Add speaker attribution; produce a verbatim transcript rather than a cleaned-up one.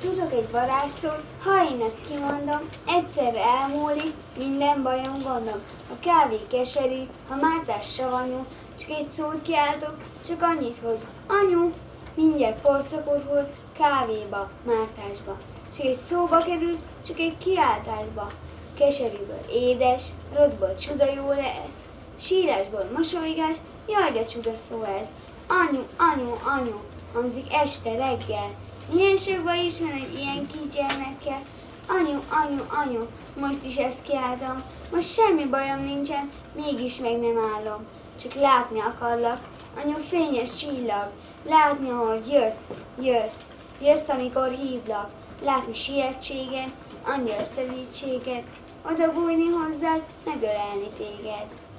Speaker 1: Tudok egy varázsszót, ha én ezt kimondom, egyszerre elmúlik minden bajom, gondom. A kávé keserű, ha Mártás savanyú, csak egy szót kiáltok, csak annyit, hogy anyu, mindjárt porcokor hull, kávéba, Mártásba. Csak egy szóba kerül, csak egy kiáltásba. Keserűből édes, rosszból csuda jó lesz, sírásból mosolygás, jaj, de csuda szó ez. Anyu, anyu, anyu, hangzik este, reggel. Milyen sokban is van egy ilyen kisgyermekkel. Anyu, anyu, anyu, most is ezt kiáltom. Most semmi bajom nincsen, mégis meg nem állom. Csak látni akarlak, anyu fényes csillag. Látni, ahogy jössz, jössz, jössz, amikor hívlak. Látni sietséged, annyi ösztevítséged, oda bújni hozzád, megölelni téged.